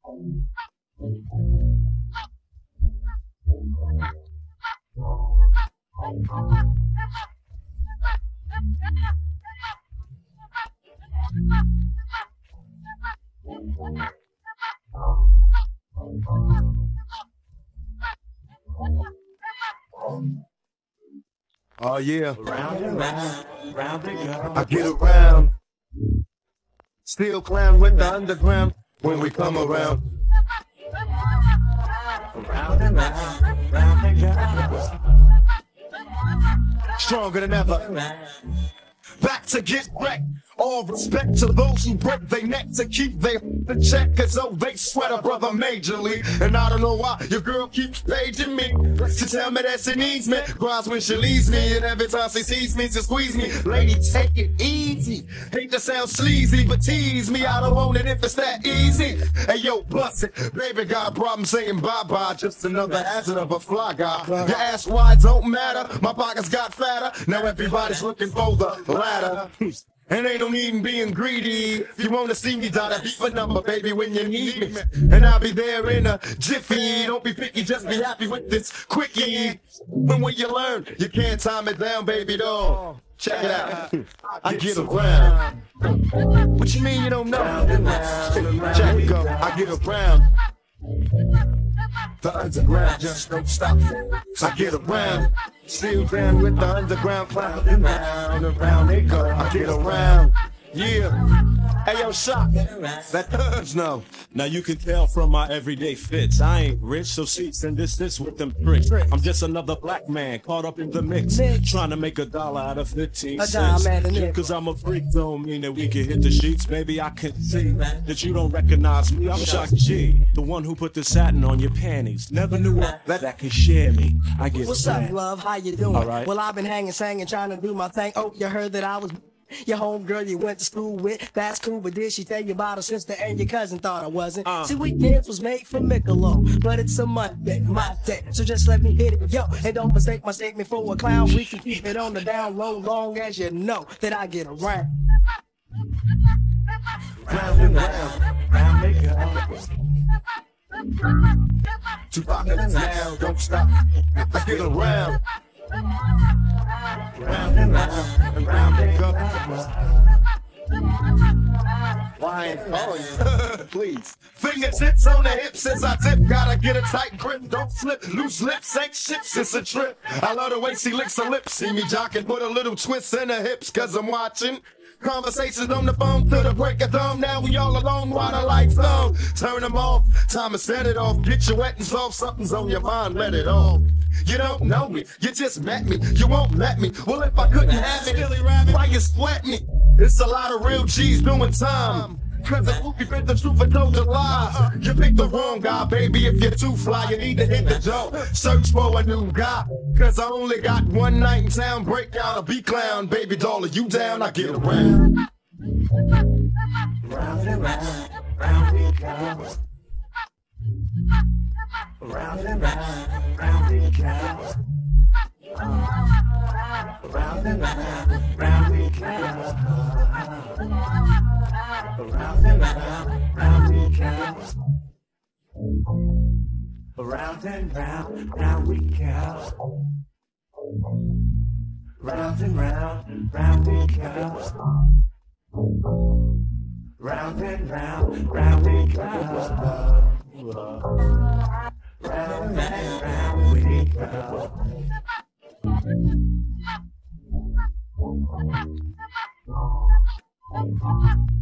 Oh yeah, Round and round we go. I get around. Still clown with the underground when we come around. Round and round we go. Stronger than ever. Back to get wrecked. All respect to those who break their neck to keep their the check, as though they sweat a brother majorly. And I don't know why your girl keeps paging me to tell me that she needs me. Cries when she leaves me, and every time she sees me, she squeeze me. Lady, take it easy. Hate to sound sleazy, but tease me. I don't want it if it's that easy. Hey yo, bust it. Baby got a problem saying bye-bye. Just another hazard of a fly guy. Your ass wide don't matter. My pockets got fatter. Now everybody's looking for the ladder. And ain't no need in being greedy. If you wanna see me, dial that beeper number, baby, when you need me. And I'll be there in a jiffy. Don't be picky, just be happy with this quickie. When you learn, you can't time it down, baby doll. Check it out. I get around. What you mean you don't know? Check it go. I get around. The underground just don't stop. I get around. Still down with the underground clown. Round and round they go. I get around. Yeah. Hey yo, Shock. That thugs know. Now you can tell from my everyday fits, I ain't rich, so seats and this with them tricks. I'm just another black man caught up in the mix, trying to make $1 out of 15 cents. Cause I'm a freak don't mean that we can hit the sheets. Maybe I can see that you don't recognize me. I'm Shock G, the one who put the satin on your panties. Never knew that could share me. I get What's up, love? How you doing? All right. Well, I've been hanging, singing, trying to do my thing. Oh, you heard that I was your homegirl you went to school with. That's cool, but did she tell you about her sister and your cousin thought I wasn't? See, weekends was made for Michelob, but it's a Monday, my day. So just let me hit it, yo. And don't mistake my statement for a clown. We can keep it on the down low, long as you know that I get around. Round and round we go. Tupac in the town, don't stop. I get around. Round and round they go. Why ain't calling you? Please. Fingertips on the hips as I dip. Gotta get a tight grip. Don't slip. Loose lips ain't ships. It's a trip. I love the way she licks her lips. See me jocking. Put a little twist in her hips. Cause I'm watching. Conversations on the phone till the break of dawn. Now we all alone while the lights on. Turn them off. Time to set it off. Get you wet and soft. Something's on your mind. Let it off. You don't know me. You just met me. You won't let me. Well, if I couldn't have it, why you sweat me? It's a lot of real G's doing time. Cause the movie bit the truth and told the lies. You picked the wrong guy, baby. If you're too fly, you need to hit the door. Search for a new guy. Cause I only got one night in town. Break out a B-clown. Baby doll, are you down? I get around. Round and round we go. Round and round we go. Round and round we go. Round and round we go. Round and round we go. Round and round we go. Round and round we go. Round and round we go.